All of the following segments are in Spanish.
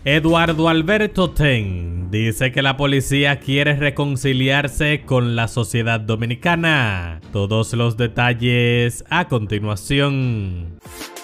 Eduardo Alberto Ten dice que la policía quiere reconciliarse con la sociedad dominicana. Todos los detalles a continuación.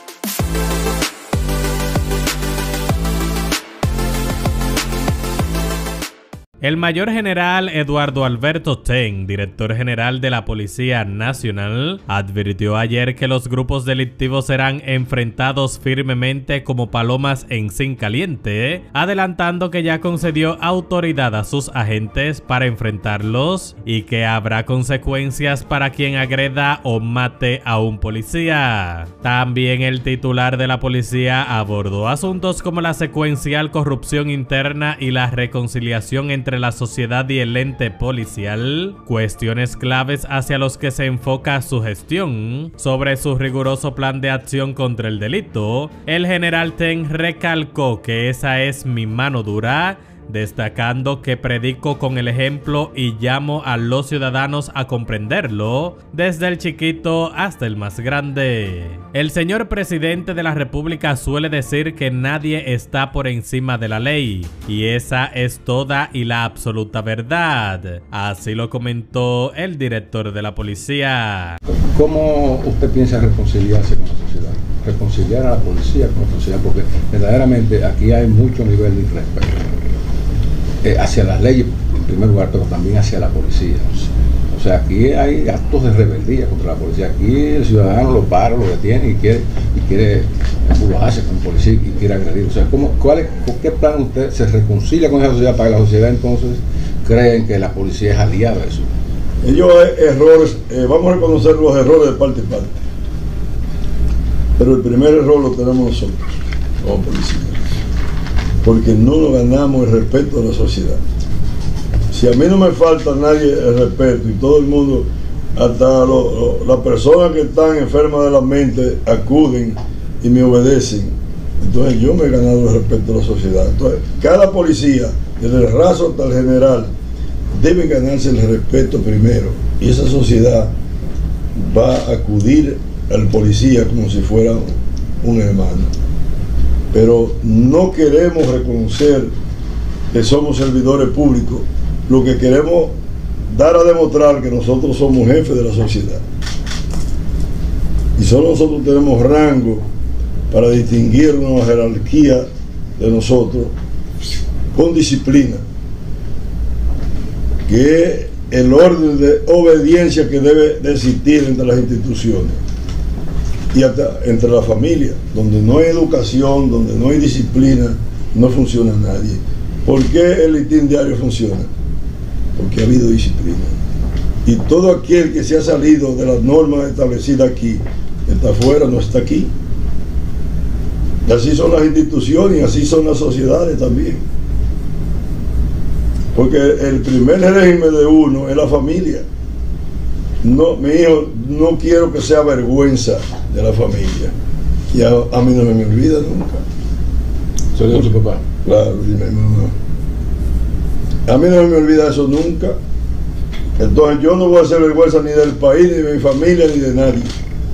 El mayor general Eduardo Alberto Ten, director general de la Policía Nacional, advirtió ayer que los grupos delictivos serán enfrentados firmemente como palomas en zinc caliente, adelantando que ya concedió autoridad a sus agentes para enfrentarlos y que habrá consecuencias para quien agreda o mate a un policía. También el titular de la policía abordó asuntos como la secuencial corrupción interna y la reconciliación entre la sociedad y el ente policial, cuestiones claves hacia los que se enfoca su gestión. Sobre su riguroso plan de acción contra el delito, el general Ten recalcó que esa es mi mano dura, destacando que predico con el ejemplo y llamo a los ciudadanos a comprenderlo, desde el chiquito hasta el más grande. El señor presidente de la República suele decir que nadie está por encima de la ley, y esa es toda y la absoluta verdad. Así lo comentó el director de la policía. ¿Cómo usted piensa reconciliarse con la sociedad? Reconciliar a la policía con la sociedad, porque verdaderamente aquí hay mucho nivel de irrespeto. Hacia las leyes en primer lugar, pero también hacia la policía. O sea, aquí hay actos de rebeldía contra la policía. Aquí el ciudadano lo para, lo detiene y quiere empujarse con el policía y quiere agredir. O sea, ¿con qué plan usted se reconcilia con esa sociedad para que la sociedad entonces creen que la policía es aliada de eso? Ellos errores, vamos a reconocer los errores de parte y parte. Pero el primer error lo tenemos nosotros, como policía. Porque no nos ganamos el respeto de la sociedad. Si a mí no me falta a nadie el respeto y todo el mundo, hasta las personas que están enfermas de la mente acuden y me obedecen, entonces yo me he ganado el respeto de la sociedad. Entonces cada policía, desde el raso hasta el general, debe ganarse el respeto primero, y esa sociedad va a acudir al policía como si fuera un hermano. Pero no queremos reconocer que somos servidores públicos, lo que queremos dar a demostrar que nosotros somos jefes de la sociedad. Y solo nosotros tenemos rango para distinguirnos en la jerarquía de nosotros con disciplina, que es el orden de obediencia que debe de existir entre las instituciones y hasta entre la familia. Donde no hay educación, donde no hay disciplina, no funciona nadie. ¿Por qué el listín diario funciona? Porque ha habido disciplina. Y todo aquel que se ha salido de las normas establecidas aquí, está afuera, no está aquí. Y así son las instituciones y así son las sociedades también. Porque el primer régimen de uno es la familia. No, mi hijo, no quiero que sea vergüenza de la familia. Y a mí no me olvida nunca. ¿Soy de tu papá? Claro, dime, mamá. A mí no me olvida eso nunca. Entonces yo no voy a hacer vergüenza ni del país, ni de mi familia, ni de nadie.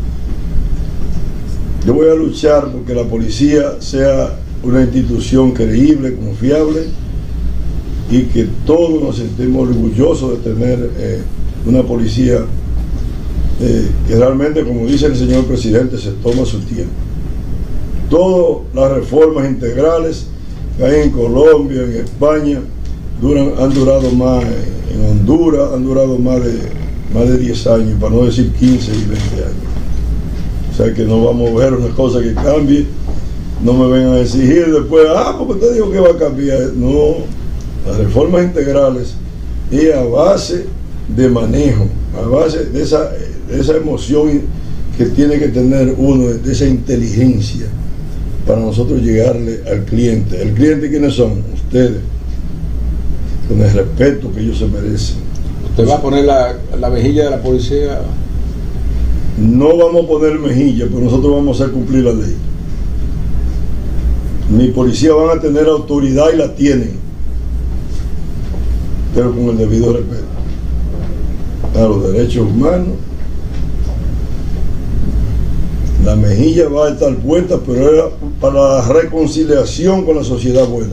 Yo voy a luchar porque la policía sea una institución creíble, confiable, y que todos nos sentimos orgullosos de tener una policía que realmente, como dice el señor presidente, se toma su tiempo. Todas las reformas integrales que hay en Colombia, en España, han durado más, en Honduras han durado más de 10 años, para no decir 15 y 20 años. O sea que no vamos a ver una cosa que cambie, no me vengan a exigir después, porque usted dijo que va a cambiar. No, las reformas integrales y a base de manejo, a base de esa emoción que tiene que tener uno, de esa inteligencia, para nosotros llegarle al cliente. ¿El cliente quiénes son? Ustedes, con el respeto que ellos se merecen. ¿Usted va a poner la mejilla de la policía? No vamos a poner mejilla, pero nosotros vamos a hacer cumplir la ley. Mi policía van a tener autoridad y la tienen, pero con el debido respeto a los derechos humanos, La mejilla va a estar puesta, pero era para la reconciliación con la sociedad buena.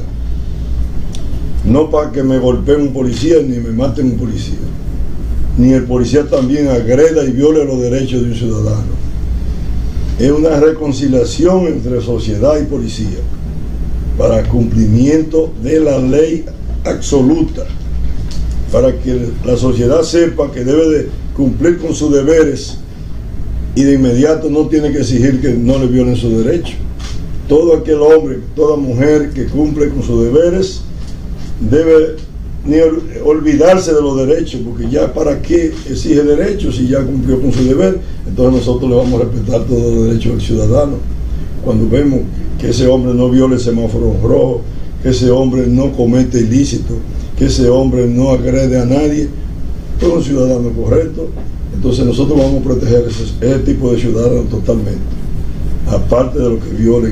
No para que me golpeen un policía ni me maten un policía. Ni el policía también agreda y viole los derechos de un ciudadano. Es una reconciliación entre sociedad y policía para cumplimiento de la ley absoluta, para que la sociedad sepa que debe de cumplir con sus deberes y de inmediato no tiene que exigir que no le violen sus derechos. Todo aquel hombre, toda mujer que cumple con sus deberes debe ni olvidarse de los derechos, porque ya para qué exige derechos si ya cumplió con su deber. Entonces nosotros le vamos a respetar todos los derechos del ciudadano. Cuando vemos que ese hombre no viola el semáforo rojo, que ese hombre no comete ilícito, que ese hombre no agrede a nadie, es un ciudadano correcto. Entonces nosotros vamos a proteger ese tipo de ciudadanos totalmente, aparte de los que violen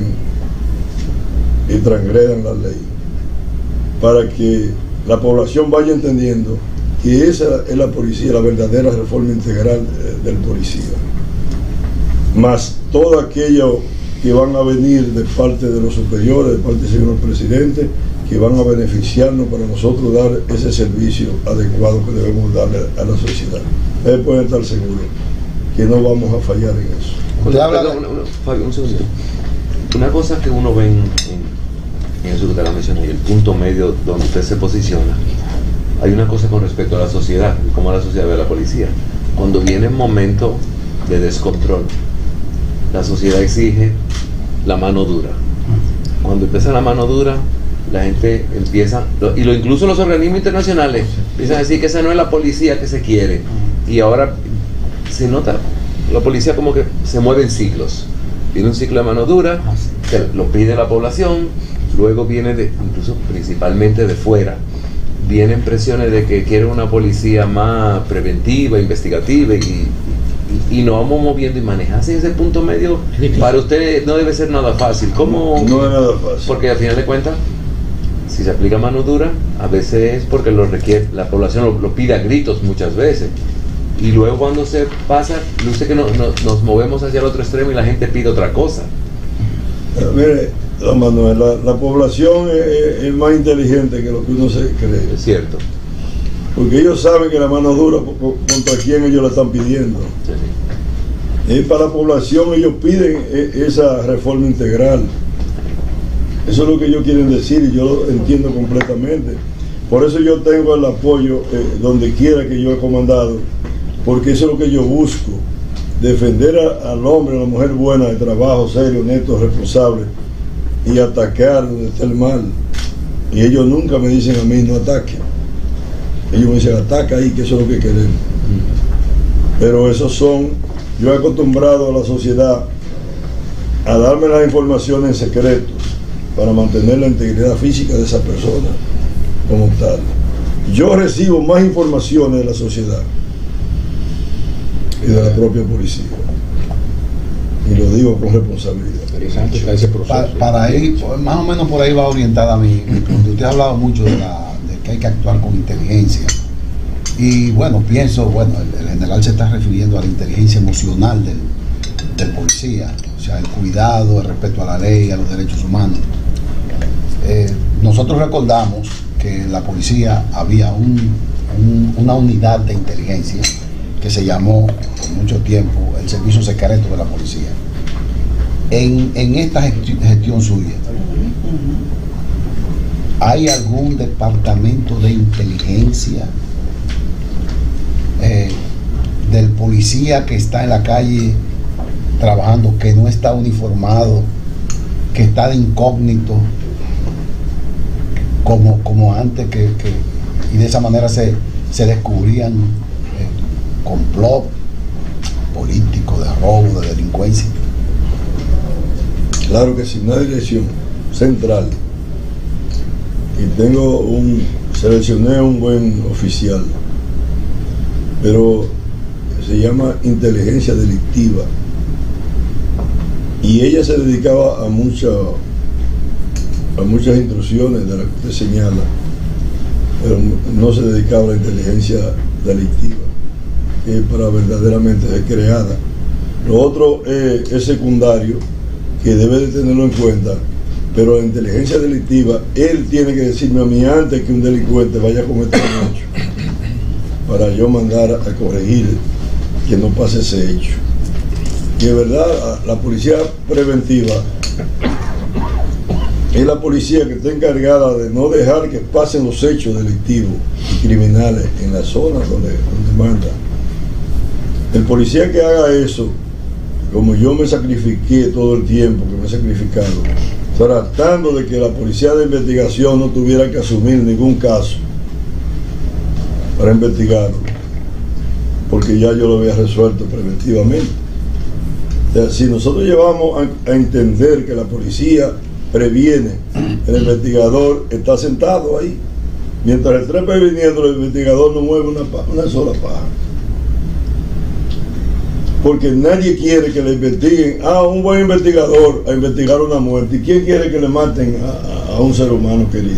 y transgredan la ley, para que la población vaya entendiendo que esa es la policía, la verdadera reforma integral del policía. Más todo aquello que van a venir de parte de los superiores, de parte del señor presidente, que van a beneficiarnos para nosotros dar ese servicio adecuado que debemos darle a la sociedad. Ustedes pueden estar seguros que no vamos a fallar en eso. Fabio, un segundito. Una cosa que uno ve en eso que usted la mencionó, y el punto medio donde usted se posiciona, hay una cosa con respecto a la sociedad, cómo la sociedad ve a la policía. Cuando viene un momento de descontrol, la sociedad exige la mano dura. Cuando empieza la mano dura, la gente empieza, incluso los organismos internacionales empiezan a decir que esa no es la policía que se quiere, y ahora se nota, la policía como que se mueve en ciclos. Viene un ciclo de mano dura, que lo pide la población, luego viene incluso principalmente de fuera, vienen presiones de que quieren una policía más preventiva, investigativa, y nos vamos moviendo y manejarse en ese punto medio. Para usted no debe ser nada fácil. ¿Cómo? No es nada fácil. Porque al final de cuentas, si se aplica mano dura, a veces es porque lo requiere, la población lo pide a gritos muchas veces, y luego cuando se pasa, luce que nos movemos hacia el otro extremo y la gente pide otra cosa. Mire, don Manuel, la población es más inteligente que lo que uno se cree. Es cierto. Porque ellos saben que la mano dura contra quién ellos la están pidiendo. Sí. Y para la población ellos piden esa reforma integral. Eso es lo que ellos quieren decir, y yo lo entiendo completamente. Por eso yo tengo el apoyo donde quiera que yo he comandado, porque eso es lo que yo busco, defender al hombre, a la mujer buena, de trabajo, serio, honesto, responsable, y atacar donde está el mal. Y ellos nunca me dicen a mí no ataque. Ellos me dicen ataca ahí, que eso es lo que queremos. Pero yo he acostumbrado a la sociedad a darme las informaciones en secreto para mantener la integridad física de esa persona como tal. Yo recibo más informaciones de la sociedad y de la propia policía, y lo digo con responsabilidad. Para ahí, más o menos por ahí va orientada mi punto. Usted ha hablado mucho de que hay que actuar con inteligencia, y bueno, pienso, el general se está refiriendo a la inteligencia emocional del policía, o sea, el cuidado, el respeto a la ley, a los derechos humanos. Nosotros recordamos que en la policía había una unidad de inteligencia que se llamó por mucho tiempo el servicio secreto de la policía. En esta gestión suya, ¿hay algún departamento de inteligencia del policía que está en la calle trabajando, que no está uniformado, que está de incógnito, como antes, y de esa manera se descubrían complot político, de robo, de delincuencia? Claro que sí, una dirección central, y seleccioné un buen oficial, pero se llama inteligencia delictiva, y ella se dedicaba a muchas instrucciones de las que usted señala, pero no se dedicaba a la inteligencia delictiva, que es para verdaderamente ser creada Lo otro es secundario, que debe de tenerlo en cuenta, pero la inteligencia delictiva, él tiene que decirme a mí antes que un delincuente vaya a cometer un hecho, para yo mandar a corregir que no pase ese hecho. Y de verdad, la policía preventiva es la policía que está encargada de no dejar que pasen los hechos delictivos y criminales en las zonas donde manda. El policía que haga eso, como yo me sacrifiqué todo el tiempo que me he sacrificado, tratando de que la policía de investigación no tuviera que asumir ningún caso para investigarlo, porque ya yo lo había resuelto preventivamente. O sea, si nosotros llevamos a entender que la policía previene, el investigador está sentado ahí, mientras el tren va viniendo, el investigador no mueve una sola paja. Porque nadie quiere que le investiguen a un buen investigador a investigar una muerte. ¿Y quién quiere que le maten a un ser humano querido?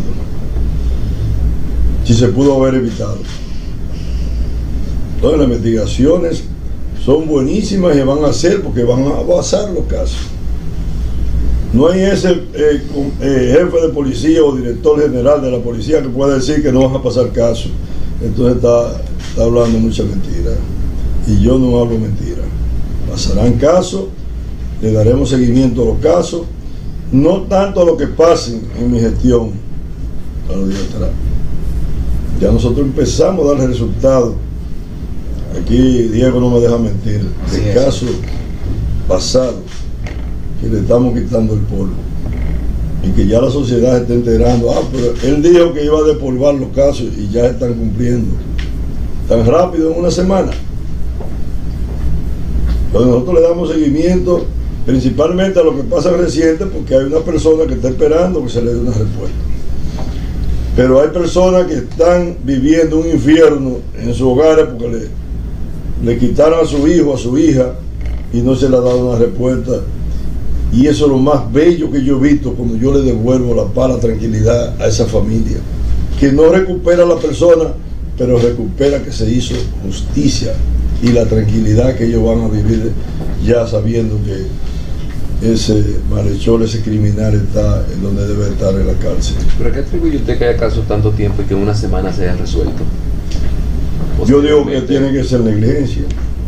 Si se pudo haber evitado. Entonces las investigaciones son buenísimas y van a ser porque van a basar los casos. No hay ese jefe de policía o director general de la policía que pueda decir que no van a pasar casos. Entonces está hablando mucha mentira. Y yo no hablo mentira. Pasarán casos, le daremos seguimiento a los casos, no tanto a lo que pasen en mi gestión a los días atrás. Ya nosotros empezamos a darle resultados. Aquí Diego no me deja mentir, de casos pasados que le estamos quitando el polvo y que ya la sociedad está enterando. Pero él dijo que iba a despolvar los casos y ya están cumpliendo tan rápido en una semana. Entonces nosotros le damos seguimiento principalmente a lo que pasa reciente, porque hay una persona que está esperando que se le dé una respuesta. Pero hay personas que están viviendo un infierno en sus hogares porque le quitaron a su hijo, a su hija, y no se le ha dado una respuesta. Y eso es lo más bello que yo he visto cuando yo le devuelvo la paz, la tranquilidad a esa familia, que no recupera a la persona, pero recupera que se hizo justicia y la tranquilidad que ellos van a vivir ya sabiendo que ese malhechor, ese criminal está en donde debe estar, en la cárcel. ¿Pero qué atribuye usted que haya casos tanto tiempo y que en una semana se haya resuelto? Yo digo que tiene que ser negligencia,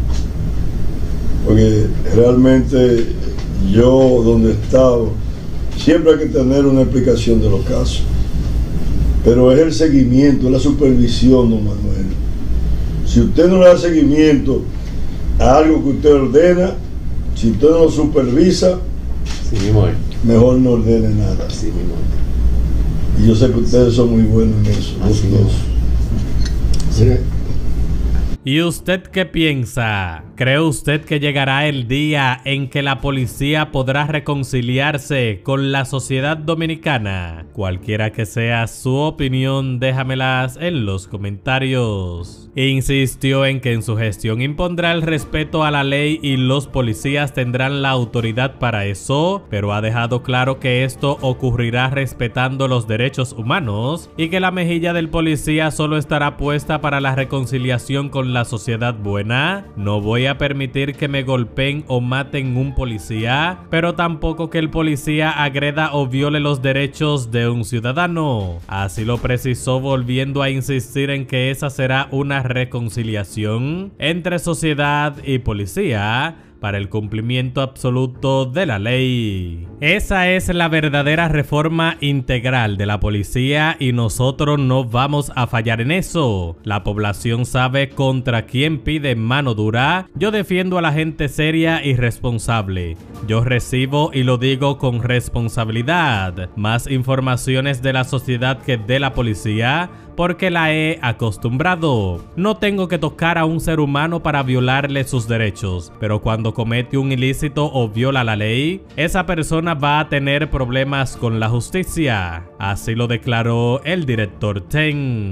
porque realmente yo donde he estado siempre hay que tener una explicación de los casos, pero es el seguimiento, es la supervisión, don Manuel. Si usted no le da seguimiento a algo que usted ordena, si usted no lo supervisa, mejor no ordene nada. Y yo sé que ustedes son muy buenos en eso, los dos. Sí. ¿Y usted qué piensa? ¿Cree usted que llegará el día en que la policía podrá reconciliarse con la sociedad dominicana? Cualquiera que sea su opinión, déjamelas en los comentarios. Insistió en que en su gestión impondrá el respeto a la ley y los policías tendrán la autoridad para eso, pero ha dejado claro que esto ocurrirá respetando los derechos humanos y que la mejilla del policía solo estará puesta para la reconciliación con la sociedad buena. No voy a permitir que me golpeen o maten un policía, pero tampoco que el policía agreda o viole los derechos de un ciudadano. Así lo precisó, volviendo a insistir en que esa será una reconciliación entre sociedad y policía para el cumplimiento absoluto de la ley. Esa es la verdadera reforma integral de la policía y nosotros no vamos a fallar en eso. La población sabe contra quién pide mano dura. Yo defiendo a la gente seria y responsable. Yo recibo y lo digo con responsabilidad más informaciones de la sociedad que de la policía, porque la he acostumbrado. No tengo que tocar a un ser humano para violarle sus derechos, pero cuando comete un ilícito o viola la ley, esa persona va a tener problemas con la justicia. Así lo declaró el director Teng.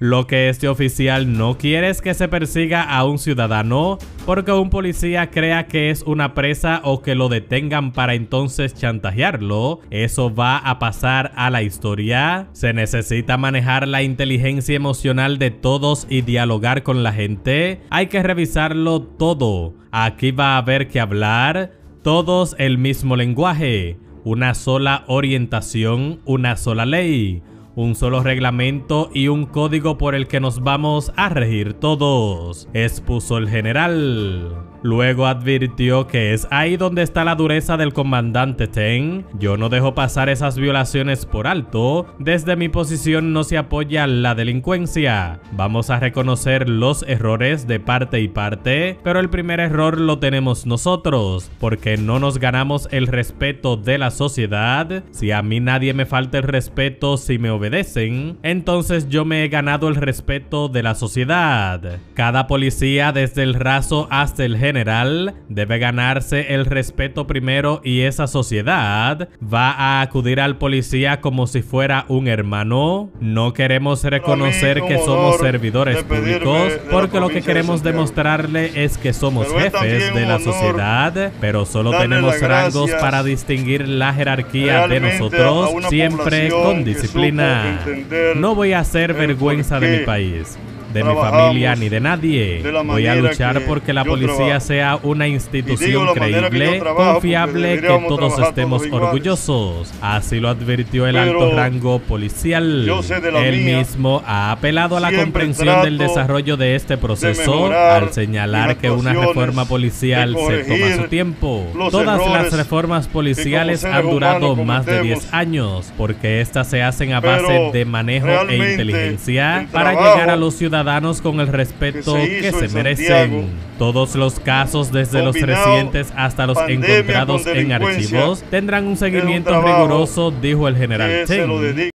Lo que este oficial no quiere es que se persiga a un ciudadano porque un policía crea que es una presa o que lo detengan para entonces chantajearlo. Eso va a pasar a la historia. Se necesita manejar la inteligencia emocional de todos y dialogar con la gente. Hay que revisarlo todo. Aquí va a haber que hablar todos el mismo lenguaje, una sola orientación, una sola ley, un solo reglamento y un código por el que nos vamos a regir todos, expuso el general. Luego advirtió que es ahí donde está la dureza del comandante Teng. Yo no dejo pasar esas violaciones por alto. Desde mi posición no se apoya la delincuencia. Vamos a reconocer los errores de parte y parte, pero el primer error lo tenemos nosotros, porque no nos ganamos el respeto de la sociedad. Si a mí nadie me falta el respeto si me obedecen, entonces yo me he ganado el respeto de la sociedad. Cada policía, desde el raso hasta el general, debe ganarse el respeto primero y esa sociedad va a acudir al policía como si fuera un hermano. No queremos reconocer que somos servidores públicos porque lo que queremos demostrarle es que somos jefes de la sociedad, pero solo tenemos rangos para distinguir la jerarquía de nosotros, siempre con disciplina. No voy a hacer vergüenza de mi país, de mi familia ni de nadie. Voy a luchar porque la policía sea una institución creíble, confiable, que todos estemos orgullosos. Así lo advirtió el alto rango policial. Él mismo ha apelado a la comprensión del desarrollo de este proceso al señalar que una reforma policial se toma su tiempo. Todas las reformas policiales han durado más de 10 años porque estas se hacen a base de manejo e inteligencia para llegar a los ciudadanos con el respeto que se merecen. Todos los casos, desde los recientes hasta los encontrados en archivos, tendrán un seguimiento riguroso, dijo el general Teng.